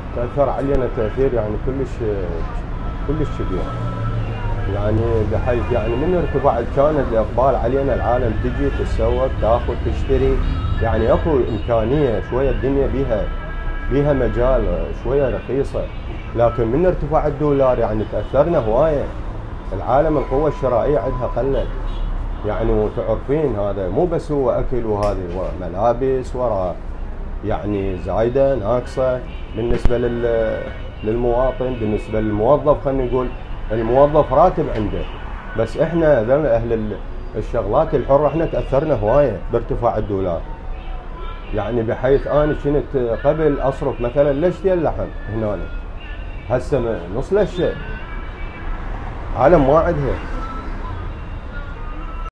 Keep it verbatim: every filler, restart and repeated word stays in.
تأثر علينا تأثير يعني كلش كلش كبير. يعني بحيث يعني من ارتفاع كان الإقبال علينا، العالم تجي تتسوق تاخذ تشتري، يعني اكو إمكانية شوية، الدنيا بيها بيها مجال شوية رخيصة. لكن من ارتفاع الدولار يعني تأثرنا هواية، العالم القوة الشرائية عندها قلت. يعني وتعرفين هذا مو بس هو أكل وهذه ملابس ورا، يعني زايدة ناقصة بالنسبة لل للمواطن، بالنسبة للموظف. خلينا نقول الموظف راتب عنده، بس احنا ذل اهل الشغلات الحرة احنا تأثرنا هواية بارتفاع الدولار. يعني بحيث انا كنت قبل اصرف مثلا لشتين لحم هنا، هسه نص لشة، عالم ما عندها.